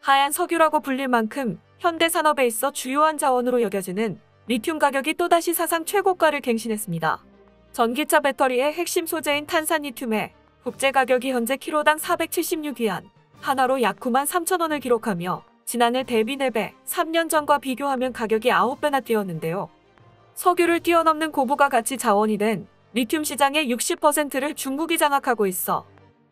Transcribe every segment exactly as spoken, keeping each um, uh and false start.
하얀 석유라고 불릴 만큼 현대 산업에 있어 주요한 자원으로 여겨지는 리튬 가격이 또다시 사상 최고가를 갱신했습니다. 전기차 배터리의 핵심 소재인 탄산 리튬의 국제 가격이 현재 킬로당 사백칠십육 위안, 하나로 약 구만 삼천 원을 기록하며 지난해 대비 네 배, 삼 년 전과 비교하면 가격이 아홉 배나 뛰었는데요. 석유를 뛰어넘는 고부가 가치 자원이 된 리튬 시장의 육십 퍼센트를 중국이 장악하고 있어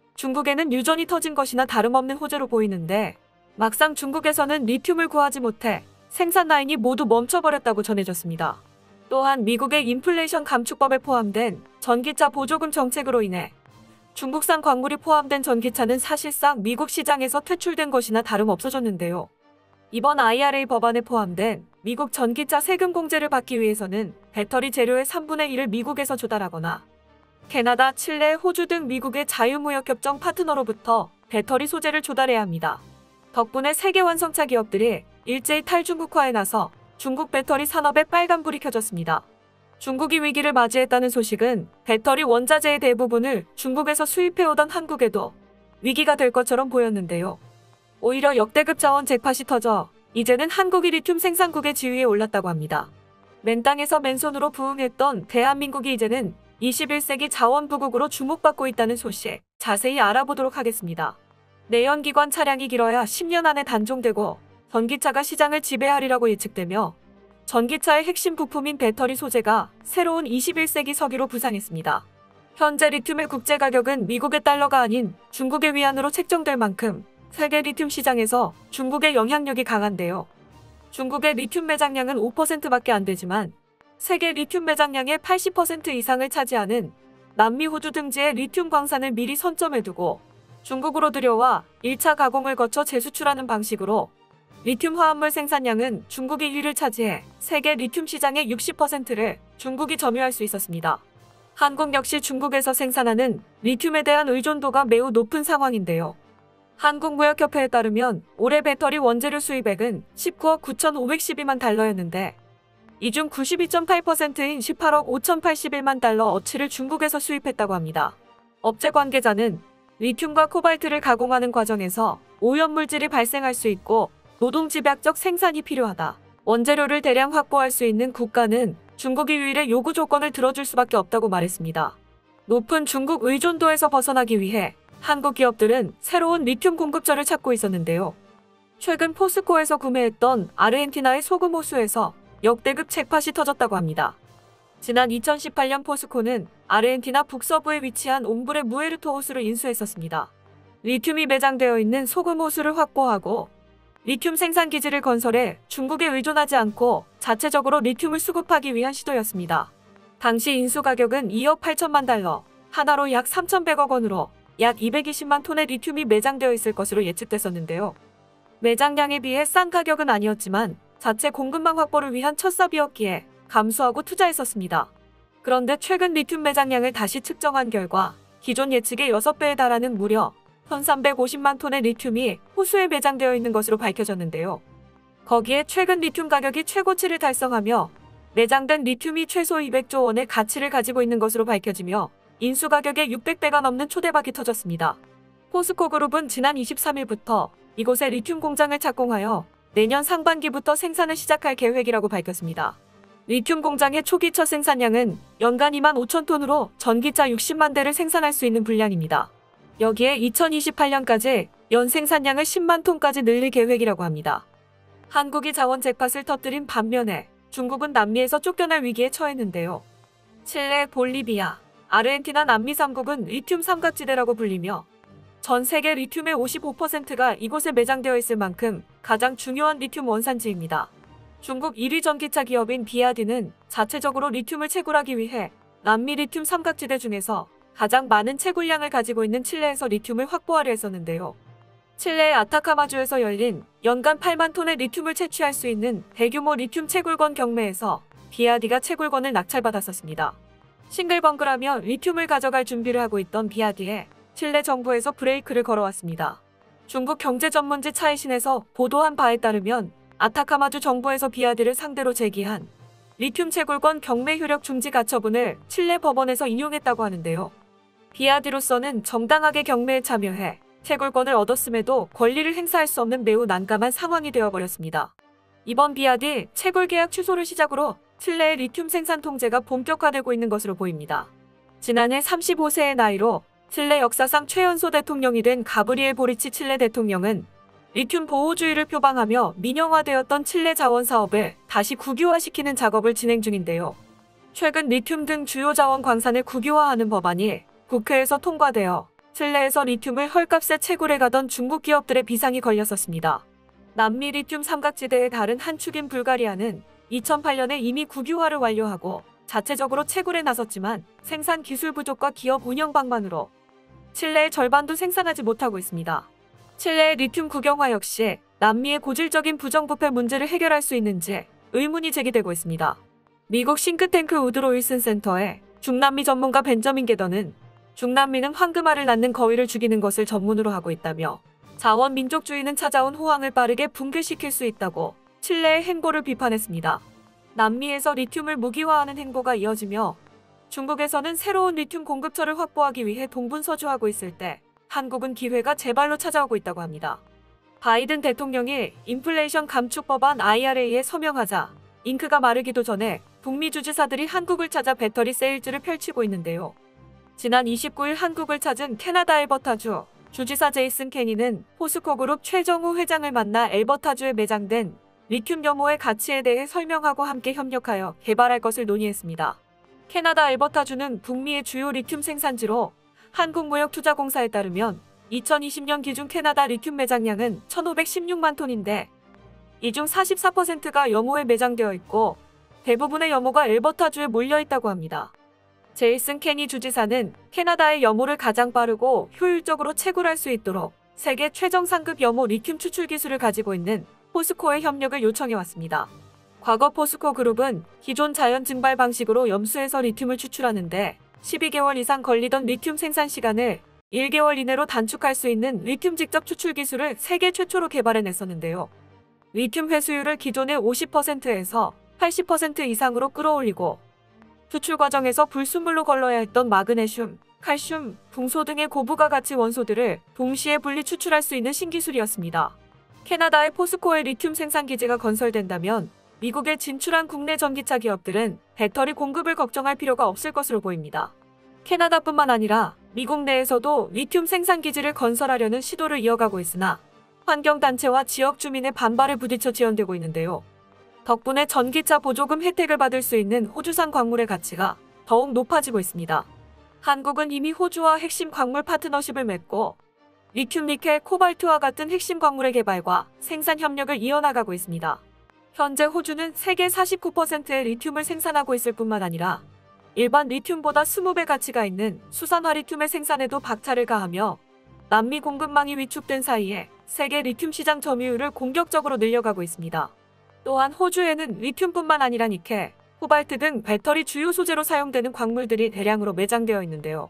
중국에는 유전이 터진 것이나 다름없는 호재로 보이는데, 막상 중국에서는 리튬을 구하지 못해 생산 라인이 모두 멈춰버렸다고 전해졌습니다. 또한 미국의 인플레이션 감축법에 포함된 전기차 보조금 정책으로 인해 중국산 광물이 포함된 전기차는 사실상 미국 시장에서 퇴출된 것이나 다름없어졌는데요. 이번 아이알에이 법안에 포함된 미국 전기차 세금 공제를 받기 위해서는 배터리 재료의 삼분의 일을 미국에서 조달하거나 캐나다, 칠레, 호주 등 미국의 자유무역협정 파트너로부터 배터리 소재를 조달해야 합니다. 덕분에 세계 완성차 기업들이 일제히 탈중국화에 나서 중국 배터리 산업에 빨간불이 켜졌습니다. 중국이 위기를 맞이했다는 소식은 배터리 원자재의 대부분을 중국에서 수입해오던 한국에도 위기가 될 것처럼 보였는데요. 오히려 역대급 자원 잭팟이 터져 이제는 한국이 리튬 생산국의 지위에 올랐다고 합니다. 맨땅에서 맨손으로 부흥했던 대한민국이 이제는 이십일 세기 자원부국으로 주목받고 있다는 소식, 자세히 알아보도록 하겠습니다. 내연기관 차량이 길어야 십 년 안에 단종되고 전기차가 시장을 지배하리라고 예측되며 전기차의 핵심 부품인 배터리 소재가 새로운 이십일 세기 석유로 부상했습니다. 현재 리튬의 국제 가격은 미국의 달러가 아닌 중국의 위안으로 책정될 만큼 세계 리튬 시장에서 중국의 영향력이 강한데요. 중국의 리튬 매장량은 오 퍼센트밖에 안 되지만 세계 리튬 매장량의 팔십 퍼센트 이상을 차지하는 남미, 호주 등지의 리튬 광산을 미리 선점해두고 중국으로 들여와 일 차 가공을 거쳐 재수출하는 방식으로 리튬 화합물 생산량은 중국이 일 위를 차지해 세계 리튬 시장의 육십 퍼센트를 중국이 점유할 수 있었습니다. 한국 역시 중국에서 생산하는 리튬에 대한 의존도가 매우 높은 상황인데요. 한국무역협회에 따르면 올해 배터리 원재료 수입액은 십구억 구천오백십이만 달러였는데 이 중 구십이 점 팔 퍼센트인 십팔억 오천팔십일만 달러 어치를 중국에서 수입했다고 합니다. 업체 관계자는 리튬과 코발트를 가공하는 과정에서 오염물질이 발생할 수 있고 노동집약적 생산이 필요하다. 원재료를 대량 확보할 수 있는 국가는 중국이 유일의 요구 조건을 들어줄 수밖에 없다고 말했습니다. 높은 중국 의존도에서 벗어나기 위해 한국 기업들은 새로운 리튬 공급처를 찾고 있었는데요. 최근 포스코에서 구매했던 아르헨티나의 소금 호수에서 역대급 잭팟이 터졌다고 합니다. 지난 이천십팔 년 포스코는 아르헨티나 북서부에 위치한 옹브레 무에르토 호수를 인수했었습니다. 리튬이 매장되어 있는 소금 호수를 확보하고 리튬 생산 기지를 건설해 중국에 의존하지 않고 자체적으로 리튬을 수급하기 위한 시도였습니다. 당시 인수 가격은 이억 팔천만 달러, 하나로 약 삼천백억 원으로 약 이백이십만 톤의 리튬이 매장되어 있을 것으로 예측됐었는데요. 매장량에 비해 싼 가격은 아니었지만 자체 공급망 확보를 위한 첫 사비였기에 감수하고 투자했었습니다. 그런데 최근 리튬 매장량을 다시 측정한 결과 기존 예측의 여섯 배에 달하는 무려 천삼백오십만 톤의 리튬이 호수에 매장되어 있는 것으로 밝혀졌는데요. 거기에 최근 리튬 가격이 최고치를 달성하며 매장된 리튬이 최소 이백조 원의 가치를 가지고 있는 것으로 밝혀지며 인수 가격의 육백 배가 넘는 초대박이 터졌습니다. 포스코 그룹은 지난 이십삼 일부터 이곳에 리튬 공장을 착공하여 내년 상반기부터 생산을 시작할 계획이라고 밝혔습니다. 리튬 공장의 초기 첫 생산량은 연간 이만 오천 톤으로 전기차 육십만 대를 생산할 수 있는 분량입니다. 여기에 이천이십팔 년까지 연 생산량을 십만 톤까지 늘릴 계획이라고 합니다. 한국이 자원 잭팟을 터뜨린 반면에 중국은 남미에서 쫓겨날 위기에 처했는데요. 칠레, 볼리비아, 아르헨티나 남미 삼 국은 리튬 삼각지대라고 불리며 전 세계 리튬의 오십오 퍼센트가 이곳에 매장되어 있을 만큼 가장 중요한 리튬 원산지입니다. 중국 일 위 전기차 기업인 비아디는 자체적으로 리튬을 채굴하기 위해 남미 리튬 삼각지대 중에서 가장 많은 채굴량을 가지고 있는 칠레에서 리튬을 확보하려 했었는데요. 칠레의 아타카마주에서 열린 연간 팔만 톤의 리튬을 채취할 수 있는 대규모 리튬 채굴권 경매에서 비아디가 채굴권을 낙찰받았었습니다. 싱글벙글하며 리튬을 가져갈 준비를 하고 있던 비아디에 칠레 정부에서 브레이크를 걸어왔습니다. 중국 경제전문지 차이신에서 보도한 바에 따르면 아타카마주 정부에서 비아디를 상대로 제기한 리튬 채굴권 경매 효력 중지 가처분을 칠레 법원에서 인용했다고 하는데요. 비아디로서는 정당하게 경매에 참여해 채굴권을 얻었음에도 권리를 행사할 수 없는 매우 난감한 상황이 되어버렸습니다. 이번 비아디 채굴 계약 취소를 시작으로 칠레의 리튬 생산 통제가 본격화되고 있는 것으로 보입니다. 지난해 삼십오 세의 나이로 칠레 역사상 최연소 대통령이 된 가브리엘 보리치 칠레 대통령은 리튬 보호주의를 표방하며 민영화되었던 칠레 자원 사업을 다시 국유화시키는 작업을 진행 중인데요. 최근 리튬 등 주요 자원 광산을 국유화하는 법안이 국회에서 통과되어 칠레에서 리튬을 헐값에 채굴해 가던 중국 기업들의 비상이 걸렸었습니다. 남미 리튬 삼각지대의 다른 한 축인 불가리아는 이천팔 년에 이미 국유화를 완료하고 자체적으로 채굴에 나섰지만 생산 기술 부족과 기업 운영 방만으로 칠레의 절반도 생산하지 못하고 있습니다. 칠레의 리튬 국영화 역시 남미의 고질적인 부정부패 문제를 해결할 수 있는지 의문이 제기되고 있습니다. 미국 싱크탱크 우드로 윌슨 센터의 중남미 전문가 벤저민 게더는 중남미는 황금알을 낳는 거위를 죽이는 것을 전문으로 하고 있다며 자원 민족주의는 찾아온 호황을 빠르게 붕괴시킬 수 있다고 칠레의 행보를 비판했습니다. 남미에서 리튬을 무기화하는 행보가 이어지며 중국에서는 새로운 리튬 공급처를 확보하기 위해 동분서주하고 있을 때 한국은 기회가 제발로 찾아오고 있다고 합니다. 바이든 대통령이 인플레이션 감축 법안 아이알에이에 서명하자 잉크가 마르기도 전에 북미 주지사들이 한국을 찾아 배터리 세일즈를 펼치고 있는데요. 지난 이십구 일 한국을 찾은 캐나다 엘버타주 주지사 제이슨 케니는 포스코그룹 최정우 회장을 만나 엘버타주에 매장된 리튬 염호의 가치에 대해 설명하고 함께 협력하여 개발할 것을 논의했습니다. 캐나다 엘버타주는 북미의 주요 리튬 생산지로 한국무역투자공사에 따르면 이천이십 년 기준 캐나다 리튬 매장량은 천오백십육만 톤인데 이 중 사십사 퍼센트가 염호에 매장되어 있고 대부분의 염호가 엘버타주에 몰려있다고 합니다. 제이슨 케니 주지사는 캐나다의 염호를 가장 빠르고 효율적으로 채굴할 수 있도록 세계 최정 상급 염호 리튬 추출 기술을 가지고 있는 포스코의 협력을 요청해왔습니다. 과거 포스코 그룹은 기존 자연 증발 방식으로 염수에서 리튬을 추출하는데 십이 개월 이상 걸리던 리튬 생산 시간을 일 개월 이내로 단축할 수 있는 리튬 직접 추출 기술을 세계 최초로 개발해냈었는데요. 리튬 회수율을 기존의 오십 퍼센트에서 팔십 퍼센트 이상으로 끌어올리고 추출 과정에서 불순물로 걸러야 했던 마그네슘, 칼슘, 붕소 등의 고부가 가치 원소들을 동시에 분리 추출할 수 있는 신기술이었습니다. 캐나다의 포스코의 리튬 생산 기지가 건설된다면 미국에 진출한 국내 전기차 기업들은 배터리 공급을 걱정할 필요가 없을 것으로 보입니다. 캐나다뿐만 아니라 미국 내에서도 리튬 생산 기지를 건설하려는 시도를 이어가고 있으나 환경단체와 지역 주민의 반발에 부딪혀 지연되고 있는데요. 덕분에 전기차 보조금 혜택을 받을 수 있는 호주산 광물의 가치가 더욱 높아지고 있습니다. 한국은 이미 호주와 핵심 광물 파트너십을 맺고 리튬, 니켈, 코발트와 같은 핵심 광물의 개발과 생산 협력을 이어나가고 있습니다. 현재 호주는 세계 사십구 퍼센트의 리튬을 생산하고 있을 뿐만 아니라 일반 리튬보다 이십 배 가치가 있는 수산화 리튬의 생산에도 박차를 가하며 남미 공급망이 위축된 사이에 세계 리튬 시장 점유율을 공격적으로 늘려가고 있습니다. 또한 호주에는 리튬뿐만 아니라 니켈, 코발트 등 배터리 주요 소재로 사용되는 광물들이 대량으로 매장되어 있는데요.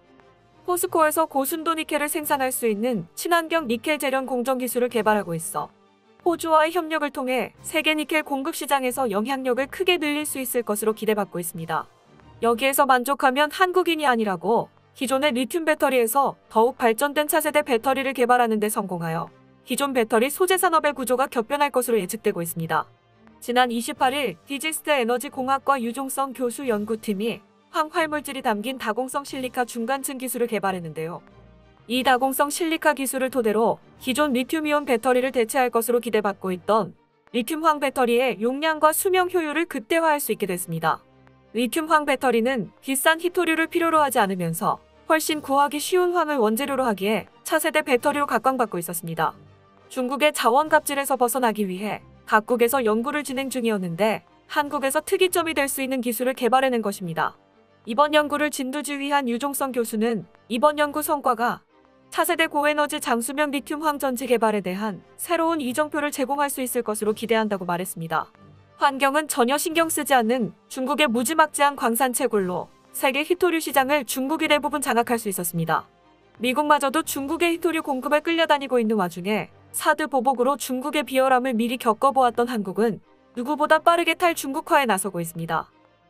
포스코에서 고순도 니켈을 생산할 수 있는 친환경 니켈 제련 공정 기술을 개발하고 있어 호주와의 협력을 통해 세계 니켈 공급 시장에서 영향력을 크게 늘릴 수 있을 것으로 기대받고 있습니다. 여기에서 만족하면 한국인이 아니라고 기존의 리튬 배터리에서 더욱 발전된 차세대 배터리를 개발하는 데 성공하여 기존 배터리 소재 산업의 구조가 격변할 것으로 예측되고 있습니다. 지난 이십팔 일 디지스트 에너지 공학과 유종성 교수 연구팀이 황활물질이 담긴 다공성 실리카 중간층 기술을 개발했는데요. 이 다공성 실리카 기술을 토대로 기존 리튬이온 배터리를 대체할 것으로 기대받고 있던 리튬황 배터리의 용량과 수명 효율을 극대화할 수 있게 됐습니다. 리튬황 배터리는 비싼 희토류를 필요로 하지 않으면서 훨씬 구하기 쉬운 황을 원재료로 하기에 차세대 배터리로 각광받고 있었습니다. 중국의 자원 갑질에서 벗어나기 위해 각국에서 연구를 진행 중이었는데 한국에서 특이점이 될 수 있는 기술을 개발해낸 것입니다. 이번 연구를 진두지휘한 유종성 교수는 이번 연구 성과가 차세대 고에너지 장수명 리튬 황전지 개발에 대한 새로운 이정표를 제공할 수 있을 것으로 기대한다고 말했습니다. 환경은 전혀 신경 쓰지 않는 중국의 무지막지한 광산 채굴로 세계 희토류 시장을 중국이 대부분 장악할 수 있었습니다. 미국마저도 중국의 희토류 공급에 끌려다니고 있는 와중에 사드 보복으로 중국의 비열함을 미리 겪어보았던 한국은 누구보다 빠르게 탈중국화에 나서고 있습니다.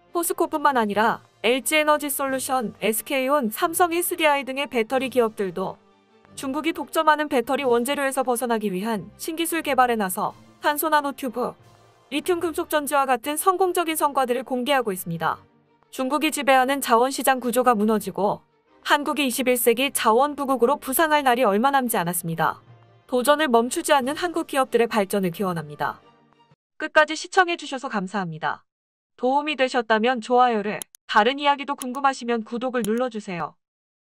포스코뿐만 아니라 엘지에너지솔루션, 에스케이온, 삼성 에스디아이 등의 배터리 기업들도 중국이 독점하는 배터리 원재료에서 벗어나기 위한 신기술 개발에 나서 탄소 나노튜브, 리튬 금속 전지와 같은 성공적인 성과들을 공개하고 있습니다. 중국이 지배하는 자원시장 구조가 무너지고 한국이 이십일 세기 자원부국으로 부상할 날이 얼마 남지 않았습니다. 도전을 멈추지 않는 한국 기업들의 발전을 기원합니다. 끝까지 시청해주셔서 감사합니다. 도움이 되셨다면 좋아요를, 다른 이야기도 궁금하시면 구독을 눌러주세요.